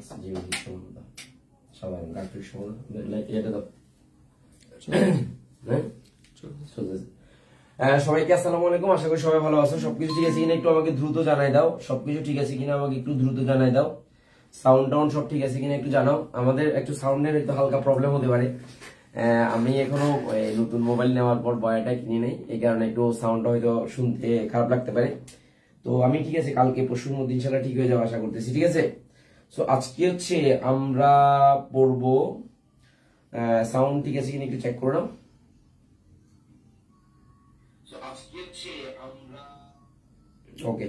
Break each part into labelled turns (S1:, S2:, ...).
S1: জ্যামিতিক সমানতা সাধারণ গাঠনিক সমানতা এটা দাও সবাইকে আসসালামু আলাইকুম। আশা করি সবাই ভালো আছো। সবকিছু ঠিক আছে কিনা একটু আমাকে দ্রুত জানাই দাও। সবকিছু ঠিক আছে কিনা আমাকে একটু দ্রুত জানাই দাও। সাউন্ড টাউন্ড সব ঠিক আছে কিনা একটু জানাও। আমাদের একটু সাউন্ডের একটু হালকা প্রবলেম হতে পারে। আমি এখনো নতুন মোবাইল নেওয়ার পর বয়াটা কিনে নেই, এই কারণে একটু সাউন্ডটা হয়তো শুনতে খারাপ লাগতে পারে। তো আমি ঠিক আছে কালকে পরশুর মধ্যে ইনশাআল্লাহ ঠিক হয়ে যাওয়া আশা করতেছি। ঠিক আছে, সো আজকে হচ্ছে আমরা পড়বো সাউন্ড ঠিক আছে কিনা একটু চেক করে নাও। ওকে,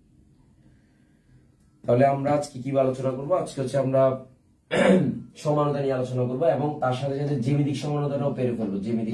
S1: তাহলে আমরা আজকে কি আলোচনা করবো? আজকে হচ্ছে আমরা সমানতা নিয়ে আলোচনা করবো এবং তার সাথে সাথে জ্যামিতিক সমানতাটাও পেরে ফেলবো। জ্যামিতিক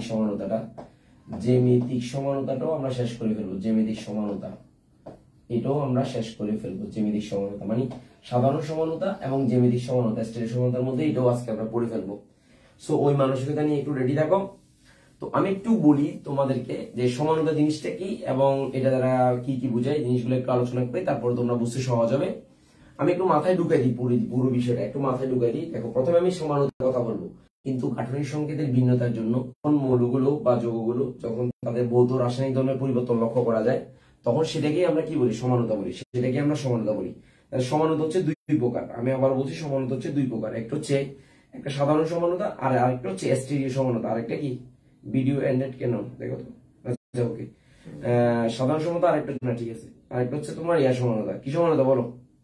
S1: সমানতাটাও আমরা শেষ করে ফেলবো। জ্যামিতিক সমানতা এটাও আমরা শেষ করে ফেলবো। জ্যামিতিক সমানতা মানে সাধারণ সমানতা এবং জ্যামিতিক সমানতা, স্টেরিক সমানতার মধ্যে এটাও আজকে আমরা পড়ে ফেলবো। সো ওই মানসিকতা নিয়ে একটু রেডি থাকো। তো আমি একটু বলি তোমাদেরকে যে সমানতা জিনিসটা কি এবং এটা দ্বারা কি কি বোঝায়, জিনিসগুলো একটু আলোচনা করি, তারপরে তোমরা বুঝতে সহজ হবে। আমি একটু মাথায় ঢুকাই দিই, পুরো বিষয়টা একটু মাথায় ঢুকাই দিই। দেখো, প্রথমে আমি সমানতার কথা বলবো, কিন্তু গাঠনিক সংকেতের ভিন্নতার জন্য মৌলগুলো বা যৌগগুলো যখন তাদের ভৌত রাসায়নিক ধর্মের পরিবর্তন লক্ষ্য করা যায়, তখন সেটাকেই আমরা কি বলি? সমানতা বলি। সেটাকে আমরা সমানতা বলি। সমানতা হচ্ছে দুই প্রকার। আমি আবার বলছি, সমানতা হচ্ছে দুই প্রকার। একটা হচ্ছে একটা সাধারণ সমানতা, আর আরেকটা হচ্ছে স্টেরিও সমানতা। আরেকটা কি? ভিডিও এন্ডেড কেন দেখো তো। আচ্ছা, ওকে। সাধারণ সমানতা আরেকটা না, ঠিক আছে। আরেকটা হচ্ছে তোমার সমানতা। কি সমানতা বলো?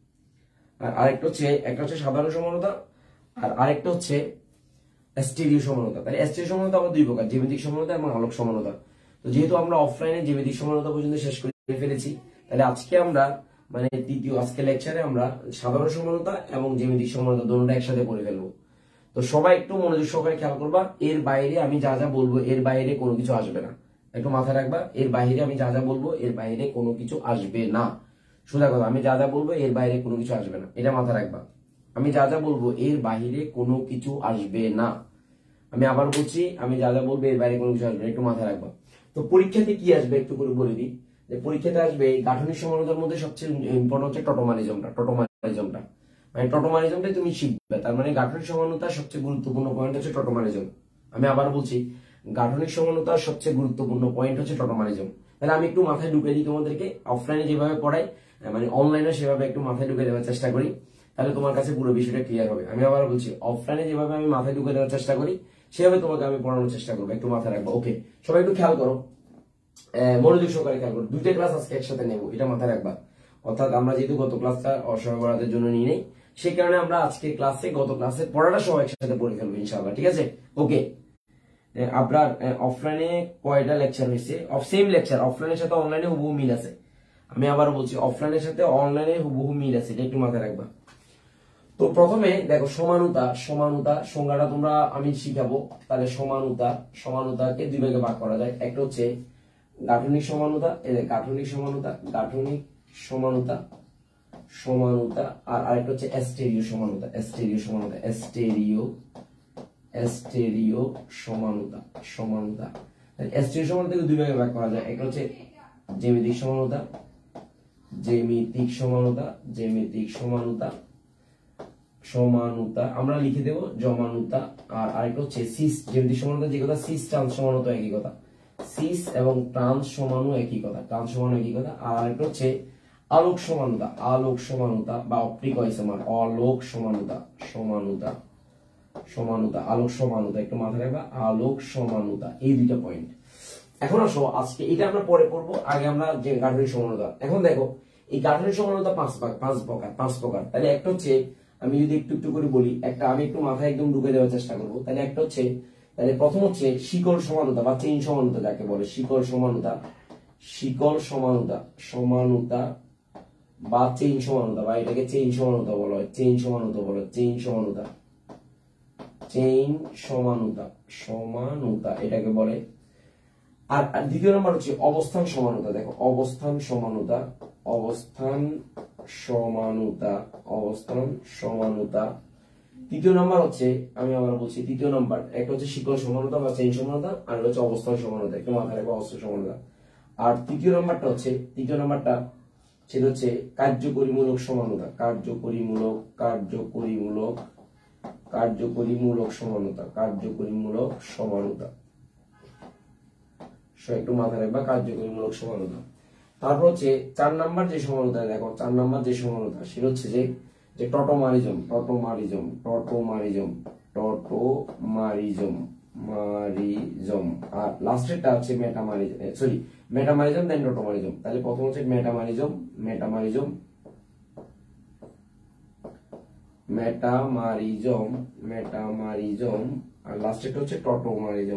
S1: আর আরেকটা হচ্ছে, একটা হচ্ছে সাধারণ সমানতা আর আরেকটা হচ্ছে স্টেরিও সমানতা। তাই স্টেরিও সমানতা আবার দুই প্রকার, জ্যামিতিক সমানতা এবং আলোক সমানতা। তো যেহেতু আমরা অফলাইনে জ্যামিতিক সমানতা পর্যন্ত শেষ করে ফেলেছি, তাহলে আজকে আমরা মানে আজকে লেকচারে আমরা সাধারণ সমানতা এবং জ্যামিতিক সমানতা দুটোটা একসাথে পড়ে ফেলবো। তো সবাই একটু মনোযোগ সহকারে খেয়াল করবা। এর বাইরে আমি যা যা বলবো এর বাইরে কোনো কিছু আসবে না, একটু মাথায় রাখবা। এর বাইরে আমি যা যা বলবো এর বাইরে কোনো কিছু আসবে না। সোজা কথা, আমি যা যা বলবো এর বাইরে কোনো কিছু আসবে না, এটা মাথায় রাখবা। আমি যা যা বলবো এর বাইরে কোনো কিছু আসবে না। আমি আবার বলছি, আমি যা যা বলবো এর বাইরে কোনো কিছু আসবে না, একটু মাথায় রাখবা। তো পরীক্ষাতে কি আসবে একটু করে বলে দিই। যে পরীক্ষাতে আসবে গাঠনিক সমানতার মধ্যে সবচেয়ে ইম্পর্টেন্ট হচ্ছে টটোমারিজমটা। মানে টটোমারিজমটাই তুমি শিখবে। তার মানে গাঠনিক সমানতার সবচেয়ে গুরুত্বপূর্ণ পয়েন্ট হচ্ছে টটোমারিজম। আমি আবার বলছি, গাঠনিক সমানতার সবচেয়ে গুরুত্বপূর্ণ পয়েন্ট হচ্ছে টটোমারিজম। তাহলে আমি একটু মাথায় ঢুকে দিই তোমাদেরকে। অফলাইনে যেভাবে পড়াই মানে অনলাইনে সেভাবে একটু মাথায় ঢুকে দেওয়ার চেষ্টা করি, তাহলে তোমার কাছে পুরো বিষয়টা ক্লিয়ার হবে। আমি আবার বলছি, অফলাইনে যেভাবে আমি মাথায় ঢুকে দেওয়ার চেষ্টা করি সেভাবে তোমাকে আমি পড়ানোর চেষ্টা করবো, একটু মাথায় রাখবো। ওকে, সবাই একটু খেয়াল করো, মনোযোগ সহকারে খেয়াল করো। দুইটা ক্লাস আজকে একসাথে নেবো, এটা মাথায় রাখবা। অর্থাৎ আমরা যেহেতু গত ক্লাসটা অসহায় বরাদের জন্য নিয়ে নেই, সেই কারণে আমরা আজকে ক্লাসে গত ক্লাসে পড়াটা সব একসাথে পড়ে ফেলবো ইনশাআল্লাহ। ঠিক আছে, ওকে। আপনার অফলাইনে কয়টা লেকচার হয়েছে? সেম লেকচার, অফলাইনের সাথে অনলাইনে হুবহু মিল আছে। আমি আবার বলছি, অফলাইনের সাথে অনলাইনে হুবহু মিল আছে, এটা একটু মাথায় রাখবা। তো প্রথমে দেখো, সমানতা সংজ্ঞাটা তোমরা আমি শিখাবো। তাহলে সমানতাকে দুই ভাগে ভাগ করা যায়। একটা হচ্ছে গাঠনিক সমানতা আর আরেকটা হচ্ছে স্টেরিও সমানতা। স্টেরিও সমানতাকে দুই ভাগে ভাগ করা যায়। একটা হচ্ছে জ্যামিতিক সমানতা আমরা লিখে দেব জমানুতা। আর আরেকটা হচ্ছে সিস। জ্যামিতিক সমানতা যে কথা, সিস ট্রান্স সমানতা একই কথা। সিস এবং ট্রান্স সমানও একই কথা। আর আরেকটা হচ্ছে আলোক সমানতা বা অপ্টিকইসোমার। আলোক সমানতা একটু মাথায় রাখবা। আলোক সমানতা, এই দুইটা পয়েন্ট। এখন আসো, আজকে এটা আমরা পরে পড়বো, আগে আমরা যে গাঠনিক সমানতা। এখন দেখো, এই গাঠনিক সমানতা পাঁচ প্রকার। তাহলে একটা হচ্ছে, আমি যদি একটু একটু করে বলি, একটা আমি একটু মাথায় একদম ঢুকে দেওয়ার চেষ্টা করবো। তাহলে একটা হচ্ছে, তাহলে প্রথম হচ্ছে শিকল সমানতা বা চেইন সমানতা যাকে বলে। শিকল সমানতা বা চেইন সমানতা, বা এটাকে চেইন সমানতা বলা হয়। চেইন সমানতা এটাকে বলে। আর দ্বিতীয় নম্বর হচ্ছে অবস্থান সমানতা। দেখো, অবস্থান সমানতা। তৃতীয় নম্বর হচ্ছে, আমি আবার বলছি, তৃতীয় নম্বর একটা হচ্ছে শিকল সমানতা বা চেইন সমানতা, আর হচ্ছে অবস্থান সমানতা। একটু মাথায় রাখবো, অবস্থান সমানতা। আর তৃতীয় নম্বরটা সেটা হচ্ছে কার্যকরীমূলক সমানতা, কার্যকরীমূলক সমানতা। একটু মাথায় রাখবা, কার্যকরীমূলক সমানতা। তারপর হচ্ছে 4 নাম্বার যে সমানতা, দেখো 4 নাম্বার যে সমানতা সেটা হচ্ছে যে টটোমারিজম। আর লাস্টেরটা হচ্ছে মেটামারিজম দেন টটোমারিজম। তাহলে প্রথম হচ্ছে মেটামারিজম, আর লাস্টেরটা হচ্ছে টটোমারিজম।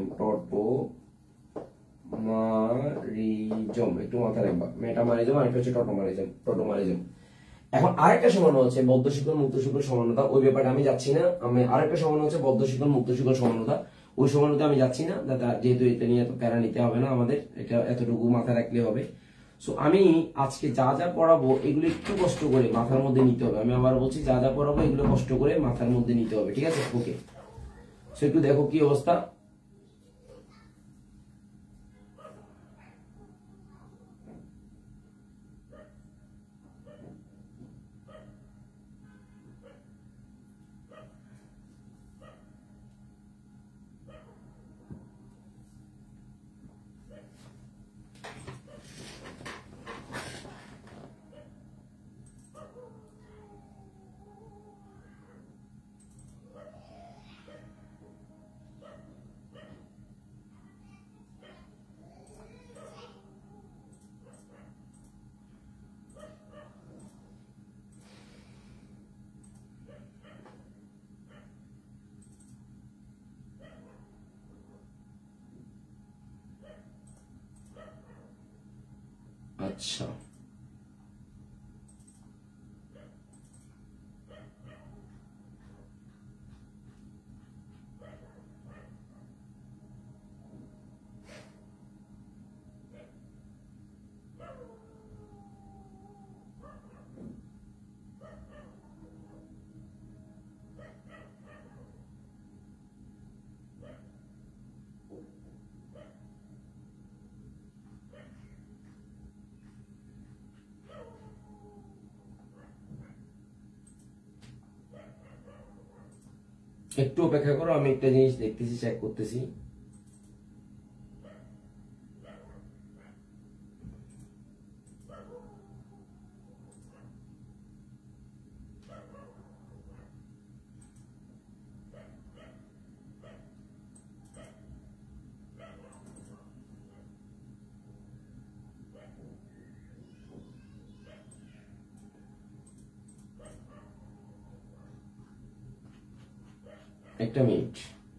S1: একটু মাথায় রাখবা, মেটামারিজম আর একটা হচ্ছে টটোমারিজম। এখন আরেকটা সমানতা হচ্ছে বদ্ধ শিকল মুক্ত শিকল সমানতা। ওই ব্যাপারে আমি যাচ্ছি না। আমি আরেকটা সমানতা হচ্ছে বদ্ধ শিকল মুক্ত শিকল সমানতা। ওই সমানতা আমি যাচ্ছি না, যেহেতু এটা নিয়ে এত প্যারা নিতে হবে না আমাদের, এটা এতটুকু মাথায় রাখলে হবে। সো আমি আজকে যা যা পড়াবো এগুলো একটু কষ্ট করে মাথার মধ্যে নিতে হবে। আমি আবার বলছি, যা যা পড়াবো এগুলো কষ্ট করে মাথার মধ্যে নিতে হবে, ঠিক আছে? ওকে, সো একটু দেখো কি অবস্থা। আচ্ছা, একটু অপেক্ষা করো, আমি একটা জিনিস দেখতেছি, চেক করতেছি। একটা মিনিট।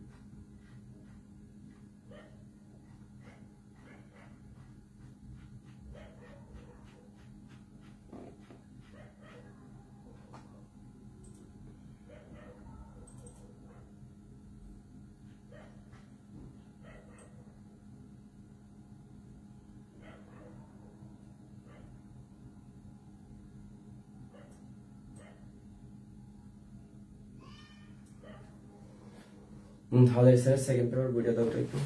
S1: তাহলে স্যার সেকেন্ড পেপার বইটা দাও একটু।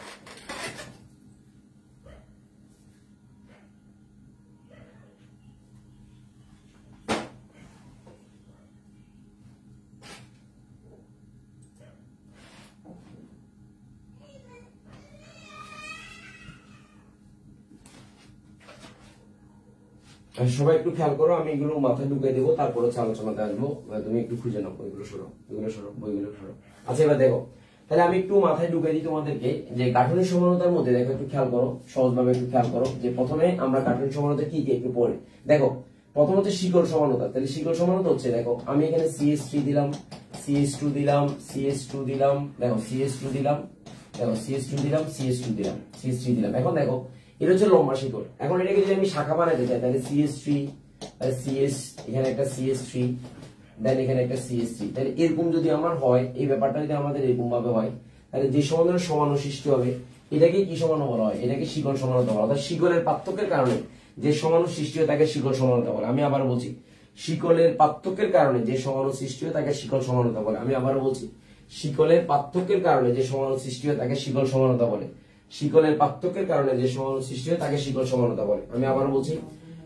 S1: সবাই একটু খেয়াল করো, আমি এগুলো মাথায় ঢুকিয়ে দেবো, তারপর হচ্ছে আলোচনাতে আসবো। তুমি একটু খুঁজে নাও, বইগুলো সরো, বইগুলো সরো। আচ্ছা, এবার দেখো, তাহলে আমি একটু মাথায় ঢুকিয়ে দিই তোমাদেরকে যে গাঠনিক সমানতার মধ্যে দেখো, একটু খেয়াল করো, সহজভাবে একটু খেয়াল করো যে প্রথমে আমরা গাঠনিক সমানতা কি একটু পড়ি। দেখো, প্রথম হচ্ছে শিকল সমানতা। তাহলে শিকল সমানতা হচ্ছে, দেখো আমি এখানে CH3 দিলাম, CH2 দিলাম, CH2 দিলাম, দেখো CH2 দিলাম, দেখো CH2 দিলাম, CH2 দিলাম, CH3 দিলাম। এখন দেখো, এটা হচ্ছে লম্বা শিকল। এখন এটাকে যদি আমি শাখা বানাতে চাই, তাহলে CH3, তাহলে CS, এখানে একটা CH3, দেন এখানে একটা CH3। তাহলে এরকম যদি আমার হয়, এই ব্যাপারটা যদি আমাদের এরকম ভাবে হয়, তাহলে যে সমান্তরাল সমাণু সৃষ্টি হবে, এটাকে কি সমাণু বলা হয়? এটাকে শিকল সমানতা বলা হয়। অর্থাৎ শিকলের পার্থক্যের কারণে যে সমাণু সৃষ্টি হয় তাকে শিকল সমানতা বলে। আমি আবার বলছি, শিকলের পার্থক্যের কারণে যে সমাণু সৃষ্টি হয় তাকে শিকল সমানতা বলে। আমি আবার বলছি, শিকলের পার্থক্যের কারণে যে সমাণু সৃষ্টি হয় তাকে শিকল সমানতা বলে। শিকলের পার্থক্যের কারণে যে সমাণু সৃষ্টি হয় তাকে শিকল সমানতা বলে। আমি আবার বলছি,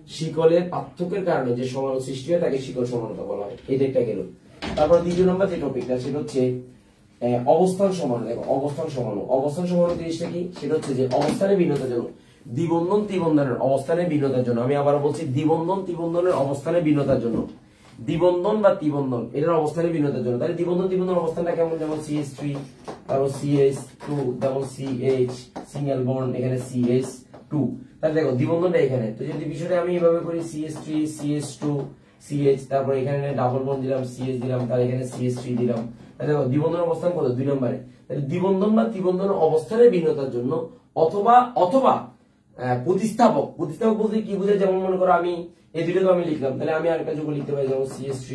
S1: শিকলের পার্থক্যের কারণে যে সমাণু সৃষ্টি হয় তাকে শিকল সমানতা বলা হয়। এটা একটা গেল। তারপর দ্বিতীয় নম্বর যে টপিকটা সেটা হচ্ছে অবস্থান সমাণু। দেখো অবস্থান সমাণু, অবস্থান সমাণু জিনিসটা কি, সেটা হচ্ছে যে অবস্থানের ভিন্নতার জন্য দ্বিবন্ধন ত্রিবন্ধনের অবস্থানের ভিন্নতার জন্য, আমি আবার বলছি দ্বিবন্ধন ত্রিবন্ধনের অবস্থানের ভিন্নতার জন্য, দ্বিবন্ধন বা ত্রিবন্ধন এটার অবস্থানের ভিন্নতার জন্য। তাহলে দ্বিবন্ধন ত্রিবন্ধন অবস্থানটা কেমন, যেমন CH3, তারপর CH2, যেমন CH সিঙ্গেল বন্ড, এখানে CH2। তাহলে দেখো দ্বিবন্ধনটা এখানে, তো যদি বিষয়টা আমি এইভাবে করি CH3 CH2 CH, তারপর এখানে ডাবল বন্ড দিলাম CH দিলাম, তাহলে এখানে CH3 দিলাম। তাহলে দেখো দ্বিবন্ধন অবস্থান কত, 2 নম্বরে। তাহলে দ্বিবন্ধন বা ত্রিবন্ধন অবস্থানের ভিন্নতার জন্য অথবা অথবা প্রতিস্থাপক, প্রতিস্থাপক বলতে কি বোঝায়, যেমন মনে করো আমি এই দুটো তো আমি লিখলাম, তাহলে আমি আরেকটা যোগ লিখতে পারি, যেমন CH3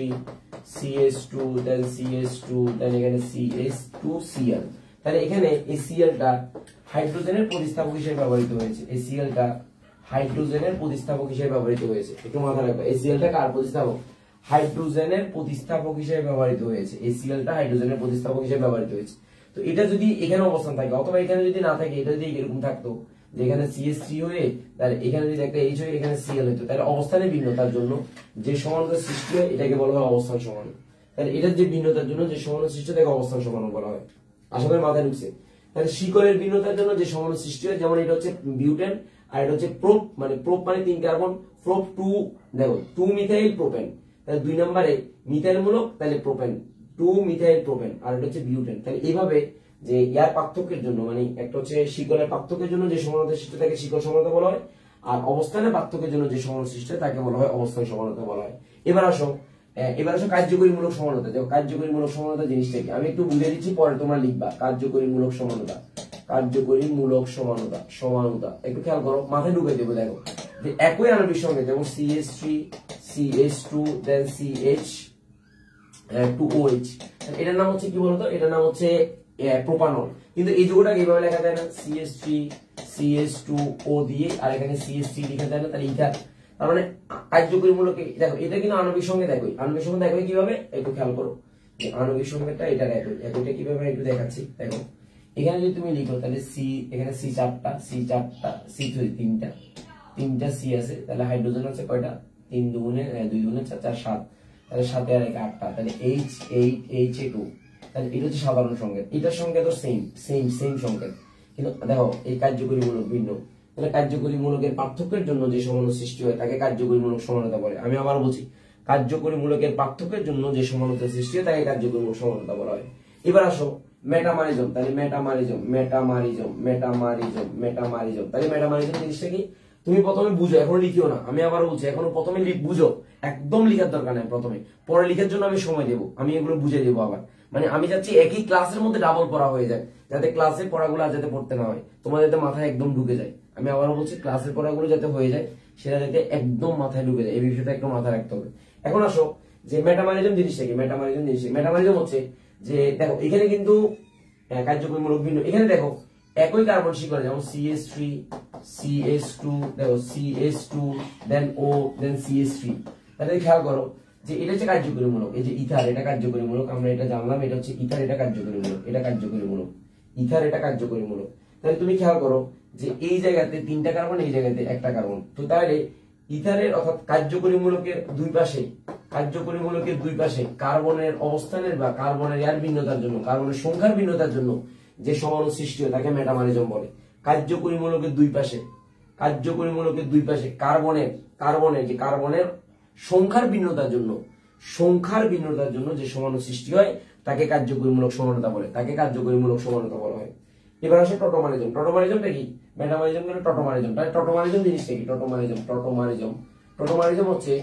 S1: CH2 দেন CH2 দেন এখানে CH2Cl। তাহলে এখানে এই Clটা হাইড্রোজেনের প্রতিস্থাপক হিসেবে ব্যবহৃত হয়েছে, এই Clটা হাইড্রোজেনের প্রতিস্থাপক হিসেবে ব্যবহৃত হয়েছে। একটু মাথায় রাখবে, এই Clটা কার প্রতিস্থাপক, হাইড্রোজেনের প্রতিস্থাপক হিসেবে ব্যবহৃত হয়েছে। এই Clটা হাইড্রোজেনের প্রতিস্থাপক হিসেবে ব্যবহৃত হয়েছে। তো এটা যদি এখানে অবস্থান থাকে অথবা এখানে যদি না থাকে, এটা যদি এরকম থাকতো যে এখানে CH3 হয়ে তাহলে এখানে যদি একটা H হয়ে এখানে Cl হতো, তাহলে অবস্থানের ভিন্নতার জন্য যে সমানুতার সৃষ্টি হয় এটাকে বলা হয় অবস্থান সমাণু। তাহলে এটার যে ভিন্নতার জন্য যে সমাণু সৃষ্টি হয় তাকে অবস্থান সমাণু বলা হয়। আশা করি মাথায় ঢুকছে। তাহলে শিকলের ভিন্নতার জন্য যে সমাণু সৃষ্টি হয়, যেমন এটা হচ্ছে বিউটেন আর এটা হচ্ছে প্রোপ, মানে প্রোপ মানে 3 কার্বন, প্রোপ 2, দেখো 2 মিথাইল প্রোপেন, তাহলে 2 নম্বরে মিথাইল মূলক, তাহলে প্রোপেন 2 মিথাইল প্রোপেন, আর এটা হচ্ছে বিউটেন। তাহলে এইভাবে যে ইয়ার পার্থক্যের জন্য, মানে একটা হচ্ছে শিকলের পার্থক্যের জন্য যে সমানুতা সৃষ্টি তাকে শিকল সমানুতা বলা হয়, আর অবস্থানের পার্থক্যের জন্য যে সমানু সৃষ্টি হয় তাকে বলা হয় অবস্থান সমানুতা বলা হয়। এবার আসো কার্যকরীমূলক সমানুতা। দেখো কার্যকরীমূলক সমানুতা জিনিসটা কি, আমি একটু বুঝে দিচ্ছি, পরে তোমরা লিখবা। কার্যকরীমূলক সমানুতা, কার্যকরীমূলক সমানুতা, সমানুতা একটু খেয়াল করো, মাথায় ঢুকে দেবো। দেখো যে একই আণবিক সংকেত, যেমন CH3 CH2 দেন CH2OH, এটার নাম হচ্ছে কি বলতো, এটার নাম হচ্ছে প্রোপানল। কিন্তু এই যুগটাকে এইভাবে লেখা যায় না, CH3 CH2O দিয়ে আর এখানে CH3 লেখা যায় না, তাহলে ইথার। তার মানে কার্যকরীমূলক, দেখো এটা কিন্তু আণবিক সংকেত একই, আণবিক সংকেত একই কিভাবে একটু খেয়াল করো, যে আণবিক সংকেতটা এটা একই, একইটা কিভাবে একটু দেখাচ্ছি। দেখো এখানে যদি তুমি লিখো তাহলে এখানে C 4টা C 3টা C আছে, তাহলে হাইড্রোজেন আছে কয়টা, 3 দুগুণে 2 দুগুণে 4 4 7, তাহলে 7 আর 1 8টা, তাহলে H8 HA2। তাহলে এটা হচ্ছে সাধারণ সংকেত, এটার সংকেত সেম সংকেত, কিন্তু দেখো এই কার্যকরীমূলক ভিন্ন। তাহলে কার্যকরীমূলকের পার্থক্যের জন্য যে সমাণু সৃষ্টি হয় তাকে কার্যকরীমূলক সমানুতা বলে। আমি আবার বলছি, কার্যকরীমূলকের পার্থক্যের জন্য যে সমানুতা সৃষ্টি হয় তাকে কার্যকরীমূলক সমানুতা বলা হয়। এবার আসো মেটামারিজম। তাহলে মেটামারিজম তাহলে মেটামারিজম জিনিসটা কি, তুমি প্রথমে বুঝো, এখন লিখিও না, আমি আবার বলছি এখনো প্রথমে বুঝো, একদম লিখার দরকার নেই প্রথমে, পরে লিখার জন্য আমি সময় দেবো, আমি এগুলো বুঝে দেবো আবার। মানে আমি চাচ্ছি একই ক্লাসের মধ্যে ডাবল পড়া হয়ে যায়, যাতে ক্লাসের পড়াগুলো যাতে পড়তে না হয়, তোমার যাতে মাথায় একদম ঢুকে যায়। আমি আবারও বলছি ক্লাসের পড়াগুলো যাতে হয়ে যায়, সেটা যাতে একদম মাথায় ঢুকে যায়, এই বিষয়টা একদম মাথায় রাখতে হবে। এখন আসো যে মেটামারিজম জিনিসটা কি, মেটামারিজম হচ্ছে যে দেখো এখানে কিন্তু কার্যকরীমূলক ভিন্ন, এখানে দেখো একই কার্বন শিকড়ে, যেমন CH3 CH2, দেখো CH2 দেন O দেন CH3। তাহলে খেয়াল করো যে এটা হচ্ছে কার্যকরীমূলক, এই যে ইথার এটা কার্যকরীমূলক, আমরা এটা জানলাম, এটা হচ্ছে ইথার, এটা কার্যকরীমূলক, ইথার এটা কার্যকরীমূলক। তাহলে তুমি খেয়াল করো যে এই জায়গাতে 3টা কার্বন, এই জায়গাতে 1টা কার্বন, তো তাহলে ইথারের অর্থাৎ কার্যকরীমূলকের দুই পাশে কার্বনের অবস্থানের বা কার্বনের এর ভিন্নতার জন্য, কার্বনের সংখ্যার ভিন্নতার জন্য যে সমাণু সৃষ্টি হয় তাকে মেটামারিজম বলে। কার্যকরীমূলকের দুই পাশে কার্বনের সংখ্যার ভিন্নতার জন্য যে সমাণু সৃষ্টি হয় তাকে কার্যকরীমূলক সমানুতা বলে, হয়। এবার আসে টোটোমারিজমটা কি, মেটামারিজম মানে টোটোমারিজম। তাহলে টোটোমারিজম জিনিসটা কি, টোটোমারিজম হচ্ছে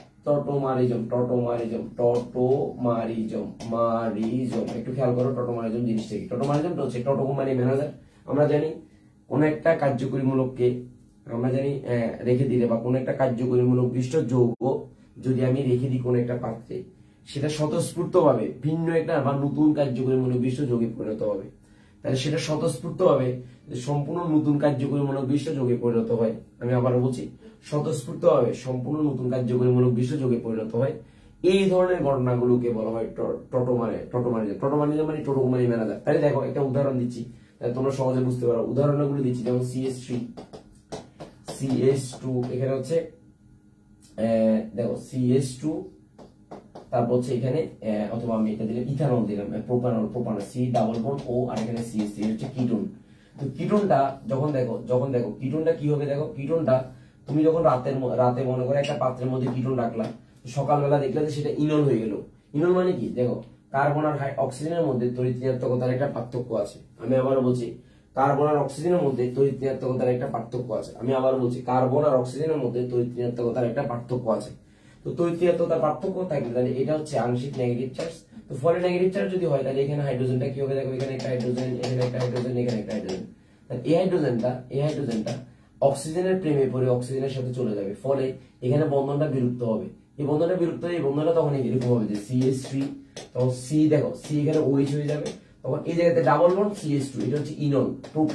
S1: একটু খেয়াল করো, টোটোমারিজম জিনিসটা কি, টোটোমারিজমটা হচ্ছে টোটো মানে ম্যানেজার। আমরা জানি কোন একটা কার্যকরীমূলককে আমরা জানি রেখে দিলে, বা কোন একটা কার্যকরীমূলক বিশিষ্ট যৌগ যদি আমি রেখে দিই কোন একটা পাত্রে, সেটা স্বতঃস্ফূর্তভাবে ভিন্ন একটা বা নতুন কার্যকরীমূলক বিশিষ্ট যৌগে পরিণত হবে। তাহলে সেটা স্বতঃস্ফূর্তভাবে সম্পূর্ণ নতুন কার্যকরীমূলক বিশিষ্ট যৌগে পরিণত হয়। আমি আবারও বলছি, স্বতঃস্ফূর্তভাবে সম্পূর্ণ নতুন কার্যকরীমূলক বিশিষ্ট যৌগে পরিণত হয়। এই ধরনের ঘটনাগুলোকে বলা হয় টোটোমারিজম মানে টোটো মানে ম্যানেজার। তাহলে দেখো একটা উদাহরণ দিচ্ছি, তোমরা সহজে বুঝতে পারো। উদাহরণগুলো দিচ্ছি, যেমন CH3 CH2, এখানে হচ্ছে দেখো CH2, তারপর হচ্ছে এখানে অথবা আমি এটা দিলাম ইথানল, দিলাম propanol, C double bond O, আর এখানে CH3 হচ্ছে কিটোন। তো কিটোনটা যখন দেখো কিটোনটা কি হবে, দেখো কিটোনটা তুমি যখন রাতে মনে করে একটা পাত্রের মধ্যে কিটোন রাখলা, সকালবেলা দেখলে যে সেটা ইনল হয়ে গেল। ইনল মানে কি, দেখো কার্বন আর অক্সিজেনের মধ্যে তড়িৎ ঋণাত্মকতার একটা পার্থক্য আছে। আমি আবারও বলছি, কার্বন আর অক্সিজেনের মধ্যে তড়িৎ ঋণাত্মকতার একটা পার্থক্য আছে। আমি আবারও বলছি, কার্বন আর অক্সিজেনের মধ্যে তড়িৎ ঋণাত্মকতার একটা পার্থক্য আছে। তো তড়িৎ ঋণাত্মকতার পার্থক্য থাকলে তাহলে এটা হচ্ছে আংশিক নেগেটিভ চার্জ। তো ফলে নেগেটিভ চার্জ যদি হয় তাহলে এখানে হাইড্রোজেনটা কি হবে, দেখো এখানে একটা হাইড্রোজেন, এখানে একটা হাইড্রোজেন, এখানে একটা হাইড্রোজেন। এই হাইড্রোজেনটা অক্সিজেনের প্রেমে পড়ে অক্সিজেনের সাথে চলে যাবে, ফলে এখানে বন্ধনটা বিলুপ্ত হবে। এই বন্ধনটা বিলুপ্ত হবে, এই বন্ধনটা তখন এরকম হবে যে CH3, তখন সি, দেখো সি এখানে OH হয়ে যাবে, তখন এই জায়গাতে ডাবল বন্ড CH2, এটা হচ্ছে ইনল,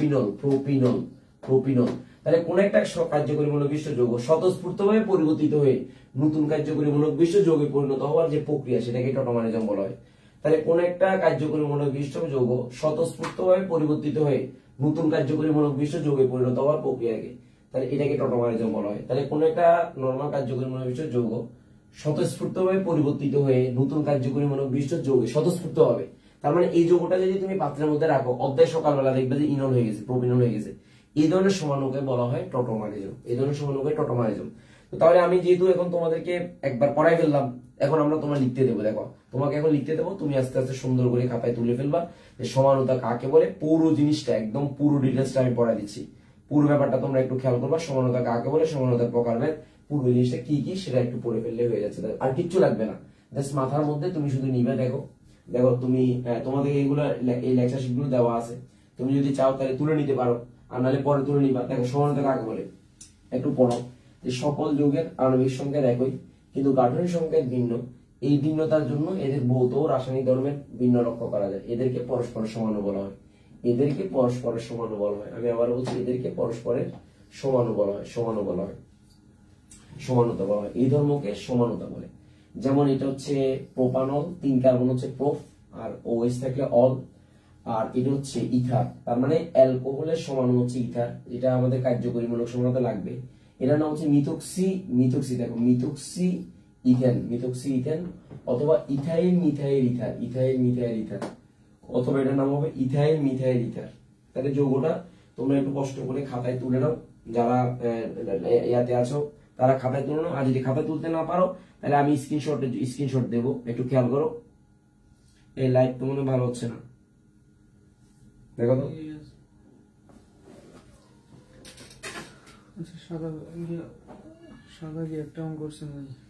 S1: প্রোপিনল। তাহলে কোন একটা কার্যকরী মৌল বিশিষ্ট যৌগ স্বতঃস্ফূর্তভাবে পরিবর্তিত হয়ে নতুন কার্যকরী মৌল বিশিষ্ট যৌগে পরিণত হওয়ার যে প্রক্রিয়া, সেটাকে টটোমারিজম বলা হয়। তাহলে কোন একটা কার্যকরী মৌল বিশিষ্ট যৌগ স্বতঃস্ফূর্তভাবে পরিবর্তিত হয়ে নতুন কার্যকরী মৌল বিশিষ্ট যৌগে পরিণত হওয়ার প্রক্রিয়াকে, তাহলে এটাকে টটোমারিজম বলা হয়। তাহলে কোন একটা নরমাল কার্যকরী মৌল বিশিষ্ট যৌগ স্বতঃস্ফূর্তভাবে পরিবর্তিত হয়ে নতুন কার্যকরী মৌল বিশিষ্ট যৌগে স্বতঃস্ফূর্ত হবে, তার মানে এই যৌগটা যদি তুমি পাত্রের মধ্যে রাখো, অধ্যায় সকালবেলা দেখবে যে ইনল হয়ে গেছে, প্রোপিনল হয়ে গেছে। এই ধরনের সমাণুকে বলা হয় টটোমারিজম। তো তাহলে আমি যেহেতু এখন তোমাদেরকে একবার পড়াই ফেললাম, এখন আমরা তোমার লিখতে দেবো। দেখো তোমাকে এখন লিখতে দেবো, তুমি আস্তে আস্তে সুন্দর করে খাতায় তুলে ফেলবা যে সমানুতা কাকে বলে। পুরো জিনিসটা একদম পুরো ডিটেলসটা আমি পড়াই দিচ্ছি, পুরো ব্যাপারটা তোমরা একটু খেয়াল করবা। সমানুতা কাকে বলে, সমানুতার প্রকারভেদ, পুরো জিনিসটা কি কি সেটা একটু পড়ে ফেললে হয়ে যাচ্ছে, আর কিচ্ছু লাগবে না। জাস্ট মাথার মধ্যে তুমি শুধু নিবে। দেখো তুমি তোমাদের এইগুলো, এই লেকচার শিট গুলো দেওয়া আছে, তুমি যদি চাও তাহলে তুলে নিতে পারো, আর নাহলে পরে তুলে নিবা। দেখো সমানুতা কাকে বলে একটু পড়ো, যে সকল যৌগের আণবিক সংকেত একই কিন্তু গাঠনিক সংকেত ভিন্ন। এই ভিন্নতার জন্য এদের ভৌত ও রাসায়নিক ধর্মের ভিন্ন লক্ষ্য করা যায়। এদেরকে পরস্পর সমাণু বলা হয়। আমি আবার বলছি, এদেরকে পরস্পরের সমাণু বলা হয়। সমানুতা বলা হয়। এই ধর্মকে সমানুতা বলে। যেমন এটা হচ্ছে প্রোপানল, 3 কার্বন হচ্ছে প্রোপ, আর OH থাকলে অল, আর এটা হচ্ছে ইথার। তার মানে অ্যালকোহলের সমাণু হচ্ছে ইথার, যেটা আমাদের কার্যকরীমূলক সমানুতা লাগবে। এটার নাম হচ্ছে মিথক্সি। দেখো মিথক্সি ইথেন, অথবা ইথাইল মিথাইল ইথার, অথবা এটার নাম হবে ইথাইল মিথাইল ইথার। তাহলে যৌগটা তোমরা একটু কষ্ট করে খাতায় তুলে নাও, যারা ইয়াতে আছো তারা খাতায় তুলে নাও। আর যদি খাতায় তুলতে না পারো তাহলে আমি স্ক্রিনশট দেবো, একটু খেয়াল করো। এই লাইভ তো মনে ভালো হচ্ছে না, দেখো তো।
S2: আচ্ছা, সাদা একটা অঙ্ক করছেন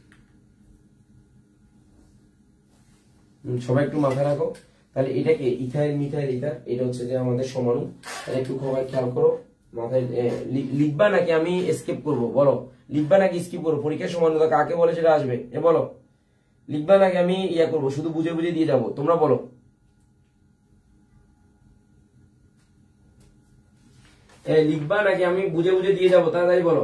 S1: সবাই একটু মাথায় রাখো। তাহলে এটাকে ইথাইল মিথাইল ইথার, এটা হচ্ছে যে আমাদের সমাণু। তাহলে একটু সবাই খেয়াল করো, মাথায় লিখবা নাকি আমি স্কিপ করবো, বলো লিখবা নাকি স্কিপ করবো? পরীক্ষার সমানুতা কাকে বলে সেটা আসবে, বলো লিখবা নাকি আমি ইয়া করবো, শুধু বুঝে বুঝে দিয়ে যাবো, তোমরা বলো। লিখবা নাকি আমি বুঝে বুঝে দিয়ে যাবো, তাড়াতাড়ি বলো।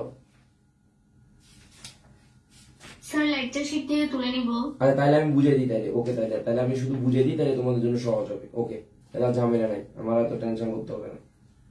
S3: স্যার লেকচার শীট থেকে তুলে নিব।
S1: আচ্ছা তাহলে আমি বুঝে দিই, তাহলে ওকে, তাহলে আমি শুধু বুঝে দিই, তাহলে তোমাদের জন্য সহজ হবে। ওকে, তাহলে ঝামেলা নাই, আমার এত টেনশন করতে হবে না।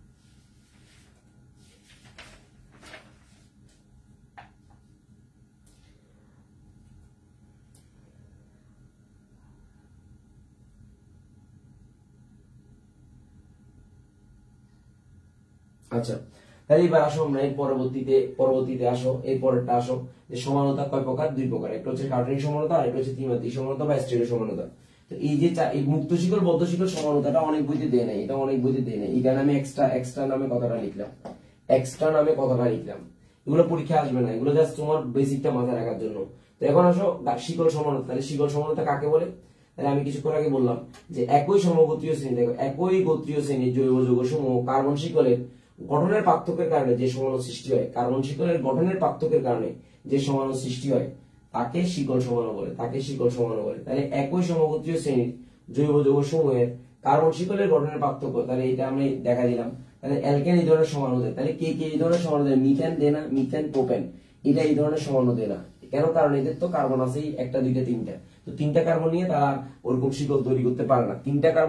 S1: আচ্ছা তাহলে এবার আসো আমরা এই পরবর্তীতে আসো, এই পরেরটা আসো, যে সমানতা কয় প্রকার? 2 প্রকার। একটা হচ্ছে কার্বনিক সমানতা, আর একটা হচ্ছে ত্রিমাত্রিক সমানতা বা স্টেরিও সমানতা। তো এই যে এই মুক্ত শিকল বদ্ধ শিকল সমানতাটা অনেক বইতে দেয় নাই, এই কারণে আমি এক্সট্রা নামে কথাটা লিখলাম। এগুলো পরীক্ষা আসবে না, এগুলো জাস্ট তোমার বেসিকটা মাথায় রাখার জন্য। তো এখন আসো শিকল সমানতা। তাহলে শিকল সমানতা কাকে বলে? তাহলে আমি কিছুক্ষণ আগে বললাম যে একই সমগোত্রীয় শ্রেণী, দেখো একই গোত্রীয় শ্রেণীর জৈব যৌগ সমূহ কার্বন শিকলের গঠনের পার্থক্যের কারণে যে সমাণু সৃষ্টি হয়, কার্বন শিকলের গঠনের পার্থক্যের কারণে যে সমাণু সৃষ্টি হয় তাকে শিকল সমাণু বলে। তাহলে একই সমগোত্রীয় শ্রেণীর জৈব যৌগ সমূহের কার্বন শিকলের গঠনের পার্থক্য, তাহলে এটা আমি দেখা দিলাম। তাহলে অ্যালকেন এই ধরনের সমাণু দেয়। তাহলে কে এই ধরনের সমাণু দেয়? মিথেন দেয় না, মিথেন প্রোপেন, এটা এই ধরনের সমাণু দেয় না। কেন? কারণ এদের তো কার্বন আছেই 1 2 3টা, তো 3টা কার্বন নিয়ে তারা ওরকম শিকল তৈরি করতে পারে না।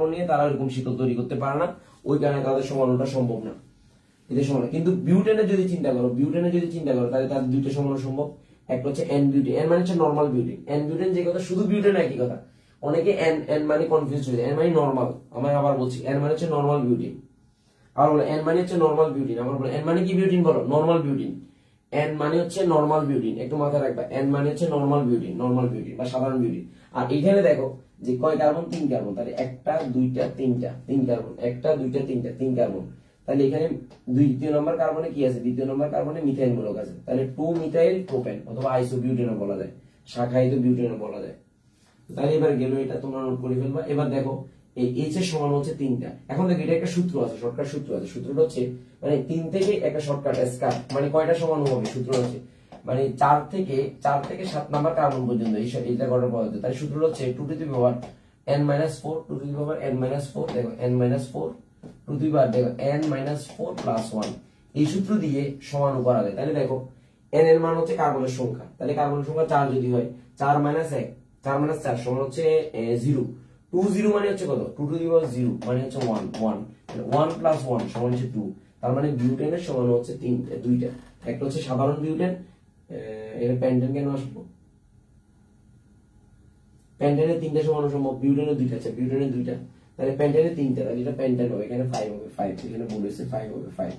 S1: ওই কারণে তাদের সমাণুটা সম্ভব না। এদের সমান। কিন্তু বিউটেনের যদি চিন্তা করো তাহলে তাদের 2টা সমাণু সম্ভব। একটা হচ্ছে এন বিউটেন। এন মানে হচ্ছে নর্মাল বিউটেন। এন বিউটেন যে কথা, শুধু বিউটেন একই কথা, অনেকে এন এন মানে কনফিউজ হয়ে যায়। এন মানে নর্মাল, আমি আবার বলছি এন মানে হচ্ছে নর্মাল বিউটেন। আর বলো এন মানে হচ্ছে নর্মাল বিউটেন। আমার বলো এন মানে কি বিউটেন, বলো নর্মাল বিউটেন। এন মানে হচ্ছে নর্মাল বিউটেন, একটু মাথায় রাখবা। এন মানে হচ্ছে নর্মাল বিউটেন, নর্মাল বিউটেন বা সাধারণ বিউটেন। আর এখানে দেখো যে কয় কার্বন, 3 কার্বন, তাহলে 1 2 3 3 কার্বন, 1 2 3 3 কার্বন। তাহলে এখানে দ্বিতীয় নম্বর কার্বনে কি আছে, দ্বিতীয় নম্বর কার্বনে মিথাইল মূলক আছে, তাহলে 2 মিথাইল প্রোপেন অথবা আইসোবিউটেনও বলা যায়, শাখায়িত বিউটেনও বলা যায়। তাহলে এবার গেল, এটা তোমরা নোট করে ফেলবা। এবার দেখো এই এইচ এর সমান হচ্ছে 3টা। এখন দেখো এটা একটা সূত্র আছে, শর্টকাট সূত্র আছে। সূত্রটা হচ্ছে মানে 3 থেকে একটা শর্টকাট স্কার, মানে কয়টা সমান হবে সূত্র হচ্ছে মানে 4 থেকে 7 নাম্বার কার্বন পর্যন্ত এইটা করার পর হচ্ছে। তাই সূত্রটা হচ্ছে 2 to the power n-4, 2 to the power n-4, দেখো n-4 টু দি পাওয়ার দেখো n-4 প্লাস 1, এই সূত্র দিয়ে সমান করা যায়। তাহলে দেখো n এর মান হচ্ছে কার্বনের সংখ্যা, তাহলে কার্বনের সংখ্যা 4 যদি হয় 4 - 1 4 - 4 সমান হচ্ছে 0। 2 0 মানে হচ্ছে কত, 2 টু দি পাওয়ার 0 মানে হচ্ছে 1 1, 1 প্লাস 1 সমান হচ্ছে 2। তার মানে বিউটেনের সমান হচ্ছে 2টা। একটা হচ্ছে সাধারণ বিউটেন, এর পেন্টেন কেন আসবো, পেন্টেনের 3টা সমান সম্ভব, বিউটেনের 2টা আছে, বিউটেনের 2টা, তাহলে পেন্টেনের 3টা, তাহলে এটা পেন্টেন হবে, এখানে 5 হবে, 5 এখানে বলেছে 5 হবে, 5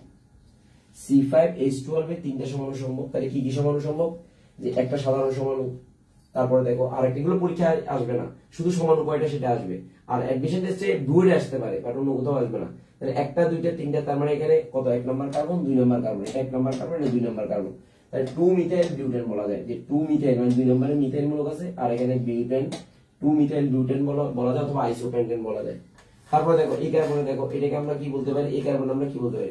S1: C5H12 এর 3টা সমান সম্ভব। তাহলে কি কি সমান সম্ভব, যে একটা সাধারণ সমাণু, তারপরে দেখো আরেকটা, এগুলো পরীক্ষায় আসবে না, শুধু সমাণু কয়টা সেটা আসবে। আর অ্যাডমিশন টেস্টে ডুয়েটে আসতে পারে, বাট অন্য কোথাও আসবে না। তাহলে 1 2 3, তার মানে এখানে কত, 1 নম্বর কার্বন 2 নম্বর কার্বন, এটা 1 নম্বর কার্বন, এটা 2 নম্বর কার্বন, তাহলে 2 মিথাইল বিউটেন বলা যায়। যে 2 মিথাইল মানে 2 নম্বরে মিথাইল মূলক আছে, আর এখানে বিউটেন 2 মিথাইল বিউটেন বলা যায়, অথবা আইসোপেন্টেন বলা যায়। তারপরে দেখো এই কার্বনে, দেখো এটাকে আমরা কি বলতে পারি, এই কার্বন আমরা কি বলতে পারি,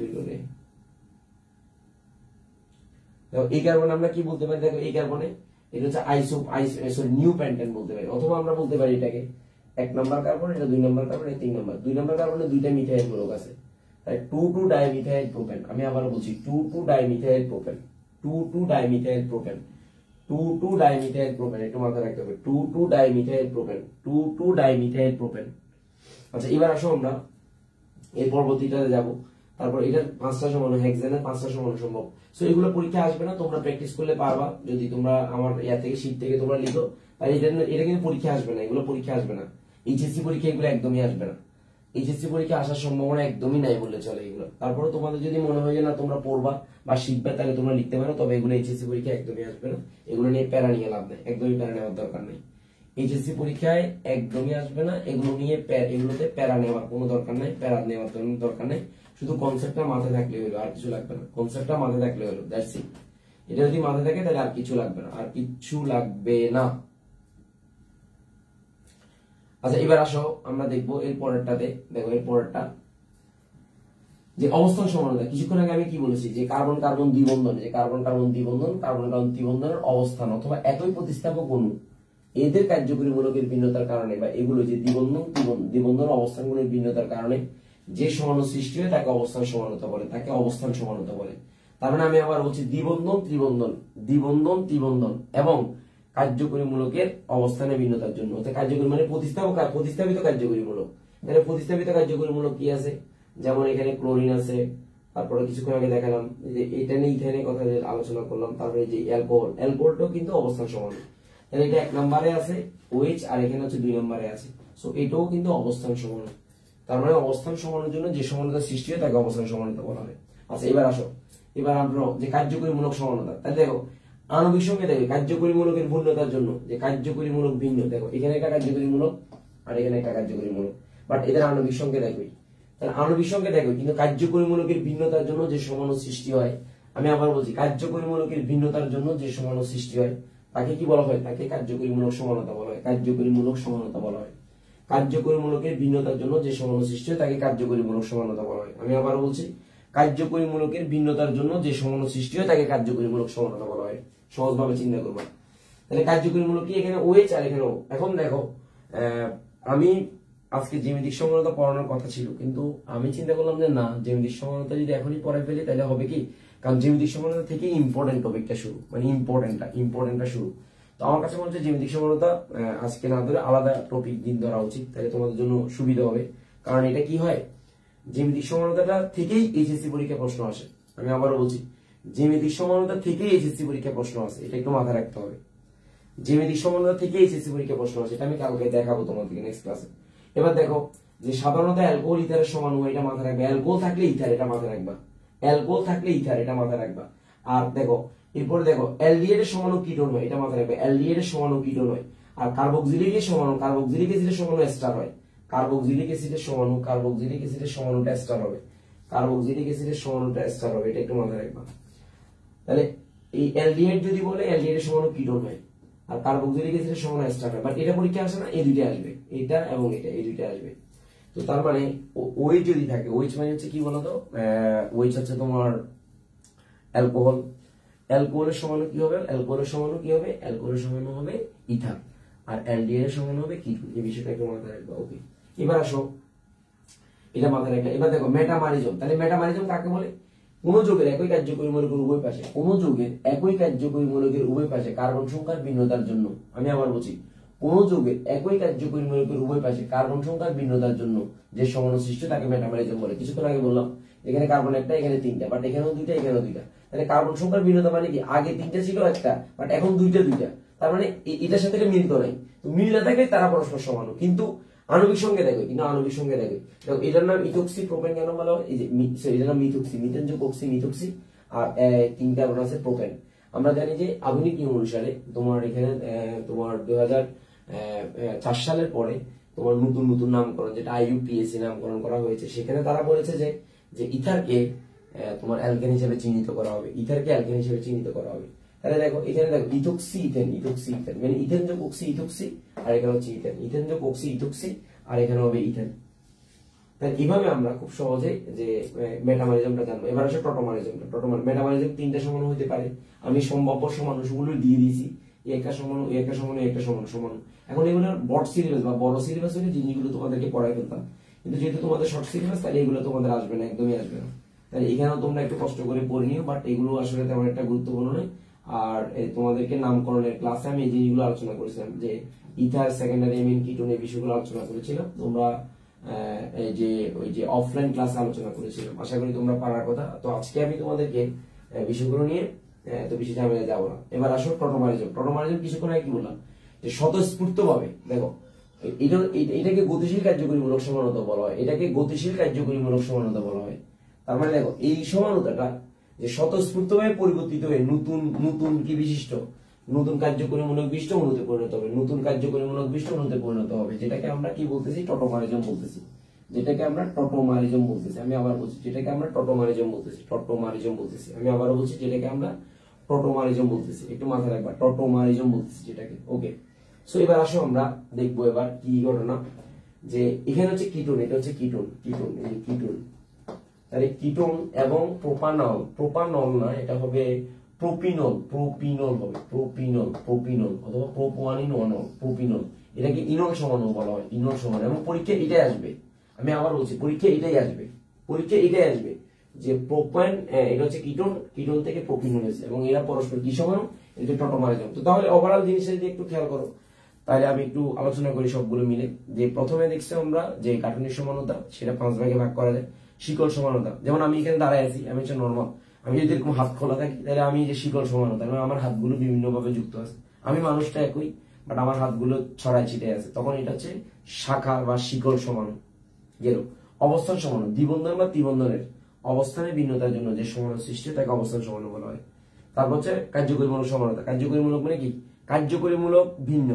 S1: দেখো এই কার্বন আমরা কি বলতে পারি, দেখো এই কার্বনে এটা হচ্ছে নিউ পেন্টেন বলতে পারি, অথবা আমরা বলতে পারি এটাকে 1 নম্বর কার্বন, এটা 2 নম্বর কার্বন, এটা 3 নম্বর। 2 নম্বর কার্বনে 2টা মিথাইল মূলক আছে, তাই 2 ডাইমিথাইল প্রোপেন। আমি আবার বলছি 2 dimethyl propane, 2 dimethyl propane, 2 dimethyl propane, একটু মাথায় রাখতে হবে, 2 ডাইমিথাইল প্রোপেন, 2 ডাইমিথাইল প্রোপেন। আচ্ছা এবার আসো আমরা এই পরবর্তীটাতে যাব। তারপর এটার 5টা সমান, হেক্সানের 5টা সমান সম্ভব। সো এগুলো পরীক্ষা আসবে না, তোমরা প্র্যাকটিস করলে পারবা। যদি তোমরা আমার ইয়া থেকে শীট থেকে তোমরা লিখো, তাহলে এটা কিন্তু পরীক্ষা আসবে না, এগুলো পরীক্ষা আসবে না। এইচএসসি পরীক্ষা এগুলো একদমই আসবে না, এইচএসসি পরীক্ষা আসার সম্ভাবনা একদমই নাই বললে চলে এগুলো। তারপরে তোমাদের যদি মনে হয় যে না তোমরা পড়বা বা শিখবে, তাহলে তোমরা লিখতে পারো, তবে এগুলো এইচএসসি পরীক্ষা একদমই আসবে না। এগুলো নিয়ে প্যারা নিয়ে লাভ নেই, একদমই প্যারা নেওয়ার দরকার নেই। এইচএসসি পরীক্ষায় একদমই আসবে না, এগুলো নিয়ে এগুলোতে প্যারা নেওয়ার কোনো দরকার নাই, প্যারা নেওয়ার দরকার নেই। শুধু কনসেপ্টটা মাথায় থাকলে হলো, আর কিছু লাগবে না। কনসেপ্টটা মাথায় থাকলে হলো, দ্যাটস ইট। এটা যদি মাথায় থাকে তাহলে আর কিছু লাগবে না, আর কিছু লাগবে না। আচ্ছা এবার আসো আমরা দেখবো এর পরেরটাতে। দেখো এর পরেরটা যে অবস্থান সমানতা। কিছুক্ষণ আগে আমি কি বলেছি, যে কার্বন কার্বন দ্বিবন্ধন, যে কার্বন কার্বন দ্বিবন্ধন, কার্বন কার্বন দ্বিবন্ধনের অবস্থান অথবা একই প্রতিস্থাপক অণু, এদের কার্যকরী মূলকের ভিন্নতার কারণে, বা এগুলো যে দ্বিবন্ধন অবস্থানগুলোর ভিন্নতার কারণে যে সমাণু সৃষ্টি হয় তাকে অবস্থান সমানতা বলে, তাকে অবস্থান সমানতা বলে। তার মানে আমি আবার বলছি দ্বিবন্ধন ত্রিবন্ধন, দ্বিবন্ধন ত্রিবন্ধন এবং কার্যকরী মূলকের অবস্থানের ভিন্নতার জন্য। কার্যকরী মানে প্রতিস্থাপিত কার্যকরী মূলক। তাহলে প্রতিস্থাপিত কার্যকরী মূলক কি আছে, যেমন এখানে ক্লোরিন আছে, তারপরে কিছুক্ষণ আগে দেখালাম যে এটা নিয়ে ইথাইনের কথা আলোচনা করলাম। তারপরে যে অ্যালকোহলটাও কিন্তু অবস্থান সমান। তাহলে এটা 1 নম্বরে আছে OH, আর এখানে হচ্ছে 2 নম্বরে আছে। সো এটাও কিন্তু অবস্থান সমান। তার মানে অবস্থান সমানের জন্য যে সমানতা সৃষ্টি হয় তাকে অবস্থান সমানতা বলা হয়। আচ্ছা এবার আসো, এবার আমরা যে কার্যকরী মূলক সমানতা। তাহলে দেখো আণবিক সংখ্যা, দেখো কার্যকরী মূলকের ভিন্নতার জন্য যে কার্যকরী মূলক ভিন্ন, দেখো এখানে একটা কার্যকরী মূলক আর এখানে একটা কার্যকরী মূলক, বাট এদের আণবিক সংখ্যা দেখোই। তাহলে আণবিক সংখ্যা দেখো, কিন্তু কার্যকরী মূলকের ভিন্নতার জন্য যে সমাণু সৃষ্টি হয়, আমি আবার বলছি কার্যকরী মূলকের ভিন্নতার জন্য যে সমাণু সৃষ্টি হয় তাকে কি বলা হয়, তাকে কার্যকরী মূলক সমানতা বলা হয়, কার্যকরী মূলক সমানতা বলা হয়। কার্যকরী মূলকের ভিন্নতার জন্য যে সমাণু সৃষ্টি হয় তাকে কার্যকরী মূলক সমানতা বলা হয়। আমি আবার বলছি কার্যকরী মূলকের ভিন্নতার জন্য যে সমাণু সৃষ্টি হয় তাকে কার্যকরী মূলক সমানতা বলা হয়। সহজভাবে চিন্তা করবা। তাহলে কার্যকরী মূলক কি, এখানে OH আর এখানে O। এখন দেখো আমি আজকে জ্যামিতিক সমানতা পড়ানোর কথা ছিল, কিন্তু আমি চিন্তা করলাম যে না, জ্যামিতিক সমানতা যদি এখনই পড়াই ফেলি তাহলে হবে কি, কারণ জ্যামিতিক সমানতা থেকে ইম্পর্টেন্ট টপিকটা শুরু, মানে ইম্পর্টেন্টটা শুরু। তো আমার কাছে মনে হচ্ছে জ্যামিতিক সমানতা আজকে না ধরে আলাদা টপিক দিন ধরা উচিত, তাহলে তোমাদের জন্য সুবিধা হবে। কারণ এটা কি হয়, জ্যামিতিক সমানতাটা থেকেই এইচএসসি পরীক্ষা প্রশ্ন আসে। আমি আবারও বলছি জ্যামিতিক সমানতা থেকে এইচএসসি পরীক্ষা প্রশ্ন আছে, এটা একটু মাথায় রাখতে হবে। জ্যামিতিক সমানতা থেকে এইচএসসি পরীক্ষা প্রশ্ন আছে, এটা আমি কালকে দেখাবো তোমাদেরকে নেক্সট ক্লাসে। এবার দেখো যে সাধারণত অ্যালকোহল ইথারের সমান হয়, এটা মাথায় রাখবে। অ্যালকোহল থাকলে ইথার, এটা মাথায় রাখবা। অ্যালকোহল থাকলে ইথার, এটা মাথায় রাখবা। আর দেখো এরপরে দেখো অ্যালডিহাইড এর সমানও কিটোন হয়, এটা মাথায় রাখবে। অ্যালডিহাইড এর সমানও কিটোন হয়। আর কার্বক্সিলিক এর সমানও, কার্বক্সিলিক অ্যাসিডের সমানও এস্টার হয়। কার্বক্সিলিক অ্যাসিডের সমানও, কার্বক্সিলিক অ্যাসিডের সমানওটা এস্টার হবে। কার্বক্সিলিক অ্যাসিডের সমানওটা এস্টার হবে, এটা একটু মাথায় রাখবা। তাহলে এই অ্যালডিহাইড যদি বলে অ্যালডিহাইড এর সমানও কিটোন হয়, আর কার্বক্সিলিক অ্যাসিডের সমানও এস্টার হয়। বাট এটা পরীক্ষা আসে না, এই দুইটা আসবে, এটা এবং এটা, এই দুইটা আসবে। তো তার মানে ওয়েট যদি থাকে, ওয়েট মানে হচ্ছে কি বলতো, ওয়েট হচ্ছে তোমার অ্যালকোহল। অ্যালকোহলের সমানও কি হবে, অ্যালকোহলের সমানও কি হবে, অ্যালকোহলের সমানও হবে ইথার। আর অ্যালডিহাইড এর সমান হবে কিটোন। এই বিষয়টা একটু মাথায় রাখবা। ওকে, এবার আসো এটা মাথায় রাখলে। এবার দেখো মেটামারিজম। তাহলে মেটামারিজম কাকে বলে? কোন যৌগের একই কার্যকরী মৌলের উভয় পাশে, কোন যৌগের একই কার্যকরী মৌলের উভয় পাশে কার্বন সংখ্যার ভিন্নতার জন্য, আমি আবার বলছি, কোন যৌগের একই কার্যকরী মৌলের উভয় পাশে কার্বন সংখ্যার ভিন্নতার জন্য যে সমাণু সৃষ্টি তাকে মেটামারিজম বলে। কিছুক্ষণ আগে বললাম এখানে কার্বন একটা, এখানে তিনটা, বাট এখানেও দুইটা, এখানেও দুইটা। তাহলে কার্বন সংখ্যার ভিন্নতা মানে কি, আগে তিনটা ছিল একটা, বাট এখন দুইটা দুইটা। তার মানে এটার সাথে মিল তো নাই। তো মিল না থাকলে তারা পরস্পর সমান, কিন্তু আণবিক সংখ্যা দেখো, কিন্তু আণবিক সংখ্যা দেখো। এটার নাম ইথোক্সি প্রোপেন কেন বলা হয়? এই যে এটার নাম মিথোক্সি, মিথেন যোগ অক্সি মিথোক্সি, আর তিন কার্বন আছে প্রোপেন। আমরা জানি যে আধুনিক নিয়ম অনুসারে তোমার এখানে তোমার 2004 সালের পরে তোমার নতুন নতুন নামকরণ, যেটা IUPAC নামকরণ করা হয়েছে, সেখানে তারা বলেছে যে ইথারকে তোমার অ্যালকেন হিসেবে চিহ্নিত করা হবে, ইথারকে অ্যালকেন হিসেবে চিহ্নিত করা হবে। তাহলে দেখো এখানে দেখো ইথোক্সি ইথেন, ইথোক্সি ইথেন মানে ইথেন যোগ অক্সি ইথোক্সি, আর এখানে হচ্ছে ইথেন, ইথেন যোগ অক্সি ইথোক্সি, আর এখানে হবে ইথেন। তাহলে এইভাবে আমরা খুব সহজে যে মেটামারিজমটা জানবো। এবার আসে টোটোমারিজমটা। মেটামারিজম তিনটা সমান হতে পারে, আমি সম্ভাব্য সমানুষগুলো দিয়ে দিয়েছি, একটা সমান, একটা সমান, একটা সমান সমান। এখন এগুলোর বড় সিলেবাস বা বড় সিলেবাস হলে জিনিসগুলো তোমাদেরকে পড়াই ফেলতাম, কিন্তু যেহেতু তোমাদের শর্ট সিলেবাস, তাহলে এগুলো তোমাদের আসবে না, একদমই আসবে না। তাহলে এখানেও তোমরা একটু কষ্ট করে পড়ে নিও, বাট এগুলো আসলে তেমন একটা গুরুত্বপূর্ণ নয়। আর তোমাদেরকে নামকরণের ক্লাসে আমি এই জিনিসগুলো আলোচনা করেছিলাম, যে ইথার, সেকেন্ডারি অ্যামিন, কিটোন, এই বিষয়গুলো আলোচনা করেছিলাম। তোমরা এই যে ওই যে অফলাইন ক্লাসে আলোচনা করেছিলাম, আশা করি তোমরা পারার কথা। তো আজকে আমি তোমাদেরকে বিষয়গুলো নিয়ে তো বেশি ঝামেলা যাবো না। এবার আসো টোটোমারিজম। টোটোমারিজম কিছুক্ষণ আগে কি বললাম, যে স্বতঃস্ফূর্ত ভাবে দেখো এটাকে গতিশীল কার্যকরীমূলক সমানতা বলা হয়, এটাকে গতিশীল কার্যকরীমূলক সমানতা বলা হয়। তার মানে দেখো এই সমানতাটা যে স্বতঃস্ফূর্তভাবে পরিবর্তিত হয়ে নতুন নতুন কি বিশিষ্ট, নতুন কার্যকরীমূলক বিশিষ্ট অণুতে পরিণত হবে, নতুন কার্যকরীমূলক বিশিষ্ট অণুতে পরিণত হবে, যেটাকে আমরা কি বলতেছি, টোটোমারিজম বলতেছি, যেটাকে আমরা টোটোমারিজম বলতেছি। আমি আবার বলছি, যেটাকে আমরা টোটোমারিজম বলতেছি, টোটোমারিজম বলতেছি। আমি আবারও বলছি, যেটাকে আমরা টোটোমারিজম বলতেছি, একটু মাথায় রাখবা, টোটোমারিজম বলতেছি যেটাকে। ওকে, সো এবার আসো আমরা দেখবো এবার কি ঘটনা, যে এখানে হচ্ছে কিটোন, এটা হচ্ছে কিটোন, কিটোন, এই কিটোন। তাহলে কিটোন এবং প্রোপানল, প্রোপানল না, এটা হবে প্রোপিনল, প্রোপিনল হবে, প্রোপিনল, প্রোপিনল অথবা প্রোপোয়ানিনল, প্রোপিনল। এটাকে ইনল সমানও বলা হয়, ইনল সমান। এবং পরীক্ষা এটাই আসবে, আমি আবার বলছি, পরীক্ষা এটাই আসবে, পরীক্ষা এটাই আসবে, যে প্রোপান, এটা হচ্ছে কিটোন, কিটোন থেকে প্রোপিনল হয়েছে, এবং এরা পরস্পর কি সমান, এটা টোটোমারিজম। তো তাহলে ওভারঅল জিনিসটা যদি একটু খেয়াল করো, তাহলে আমি একটু আলোচনা করি সবগুলো মিলে। যে প্রথমে দেখছি আমরা যে গাঠনিক সমানতা, সেটা 5 ভাগে ভাগ করা যায়। শিকল সমানতা, যেমন আমি এখানে দাঁড়ায় আছি, আমি হচ্ছে নর্মাল, আমি যদি এরকম হাত খোলা থাকি, তাহলে আমি যে শিকল সমানতা, আমার হাতগুলো বিভিন্ন ভাবে যুক্ত আছে, আমি মানুষটা একই, বাট আমার হাতগুলো ছড়ায় ছিটে আছে, তখন এটা হচ্ছে শাখা বা শিকল সমান গেল। অবস্থান সমান, দ্বিবন্ধন বা ত্রিবন্ধনের অবস্থানের ভিন্নতার জন্য যে সমান সৃষ্টি, তাকে অবস্থান সমান বলা হয়। তারপর হচ্ছে কার্যকরীমূলক সমানতা। কার্যকরীমূলক মানে কি, কার্যকরীমূলক ভিন্ন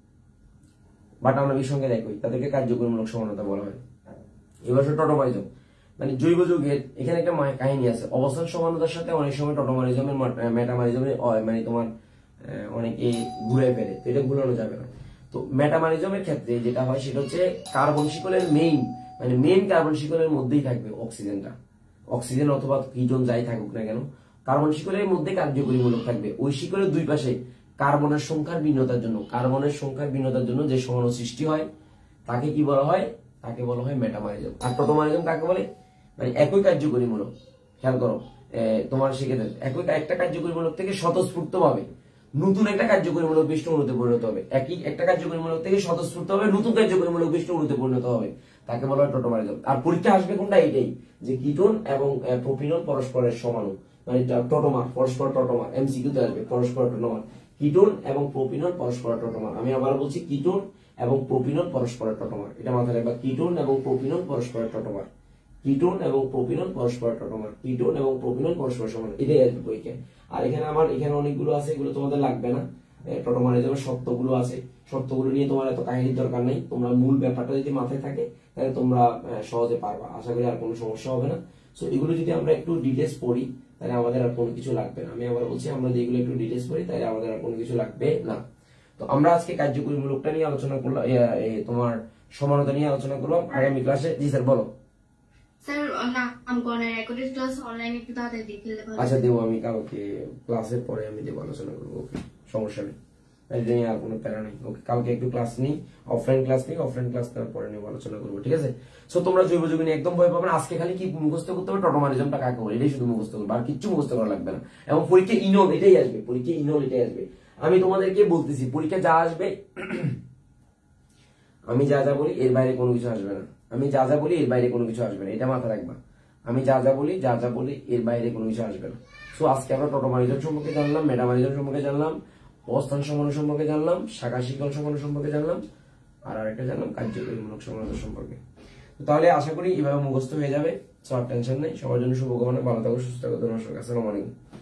S1: বাট আণবিক সংখ্যা একই, তাদেরকে কার্যকরীমূলক সমানতা বলা হয়। এবার টোটোমারিজম, মানে জৈব যৌগের এখানে একটা কাহিনী আছে। অবস্থান সমানতার সাথে অনেক সময় টোটোমারিজমের, মেটামারিজমের মানে তোমার অনেকে ঘুরে ফেলে, তো এটা ঘুরানো যাবে না। তো মেটামারিজমের ক্ষেত্রে যেটা হয় সেটা হচ্ছে কার্বন শিকলের মেইন কার্বন শিকলের মধ্যেই থাকবে অক্সিজেনটা, অক্সিজেন অথবা কিটোন যাই থাকুক না কেন, কার্বন শিকলের মধ্যে কার্যকরীমূলক থাকবে। ওই শিকলের দুই পাশে কার্বনের সংখ্যার ভিন্নতার জন্য, কার্বনের সংখ্যার ভিন্নতার জন্য যে সমাণু সৃষ্টি হয়, তাকে কি বলা হয়, তাকে বলা হয় মেটামারিজম। আর টোটোমারিজম কাকে বলে, মানে একই কার্যকরীমূলক, খেয়াল করো তোমার সেক্ষেত্রে একটা কার্যকরীমূলক থেকে স্বতঃস্ফূর্ত ভাবে নতুন একটা কার্যকরীমূলক বিশিষ্ট অণুতে পরিণত হবে, একই একটা কার্যকরীমূলক থেকে স্বতঃস্ফূর্ত ভাবে নতুন কার্যকরীমূলক বিশিষ্ট অণুতে পরিণত হবে, তাকে বলা হয় টোটোমারিজম। আর পরীক্ষা আসবে কোনটা, এইটাই, যে কিটোন এবং প্রোপিনল পরস্পরের সমাণু, মানে টটোমার, পরস্পর টটোমার, এমসিকিউতে আসবে পরস্পর টটোমার। কিটোন এবং প্রোপিনন পরস্পর টটোমার। আমি আবার বলছি কিটোন এবং প্রোপিনন পরস্পর টটোমার, এটা মাথায় রাখবা। কিটোন এবং প্রোপিনন পরস্পর টটোমার, কিটোন এবং প্রোপিনন পরস্পর টটোমার, কিটোন এবং প্রোপিনন পরস্পর সমান, এটাই আসবে পরীক্ষায়। আর এখানে আমার এখানে অনেকগুলো আছে, এগুলো তোমাদের লাগবে না। টটোমারে যেমন শর্তগুলো আছে, শর্তগুলো নিয়ে তোমার এত কাহিনীর দরকার নেই। তোমরা মূল ব্যাপারটা যদি মাথায় থাকে তাহলে তোমরা সহজে পারবা, আশা করি আর কোনো সমস্যা হবে না। সো এগুলো যদি আমরা একটু ডিটেলস পড়ি তাহলে আমাদের আর কোনো কিছু লাগবে না। আমি আবার বলছি, আমরা যেগুলো একটু ডিটেলস পড়ি তাহলে আমাদের আর কোনো কিছু লাগবে না। তো আমরা আজকে কার্যকরীমূলকটা নিয়ে আলোচনা করলাম, তোমার সমানতা নিয়ে আলোচনা করলাম। আগামী ক্লাসে, জি স্যার বলো।
S3: স্যার নামকরণের রেকর্ডেড ক্লাস অনলাইনে একটু তাড়াতাড়ি দিয়ে ফেললে ভালো।
S1: আচ্ছা দেবো, আমি কালকে ক্লাসের পরে আমি দেবো, আলোচনা করবো। ওকে, সমস্যা নেই, এটা নিয়ে আর কোনো প্যারা নেই। ওকে, কালকে একটু ক্লাস নিই, অফলাইন ক্লাস নিই, অফলাইন ক্লাস তারপরে নিয়ে আলোচনা করবো, ঠিক আছে? সো তোমরা জৈব যৌগ নিয়ে একদম ভয় পাবে না। আজকে খালি কি মুখস্থ করতে হবে, টটোমারিজমটা কাকে বলে, এটাই শুধু মুখস্থ করবে, আর কিচ্ছু মুখস্থ করা লাগবে না। এবং পরীক্ষা ইনল এটাই আসবে, পরীক্ষা ইনল এটাই আসবে। আমি তোমাদেরকে বলতেছি, পরীক্ষা যা আসবে আমি যা যা বলি এর বাইরে কোনো কিছু আসবে না। আমি যা যা বলি এর বাইরে কোনো কিছু আসবে না, এটা মাথায় রাখবা। আমি যা যা বলি এর বাইরে কোনো কিছু আসবে না। সো আজকে আমরা টটোমারিজম সম্পর্কে জানলাম, মেটামারিজম সম্পর্কে জানলাম, অবস্থান সমানু সম্পর্কে জানলাম, শাখা শিকল সমানু সম্পর্কে জানলাম, আর আরেকটা জানলাম কার্যকরীমূলক সমানতা সম্পর্কে। তাহলে আশা করি এভাবে মুখস্থ হয়ে যাবে। সো আর টেনশন নেই। সবার জন্য শুভকামনা, ভালো থাকো, সুস্থ থাকো। আসসালামু আলাইকুম।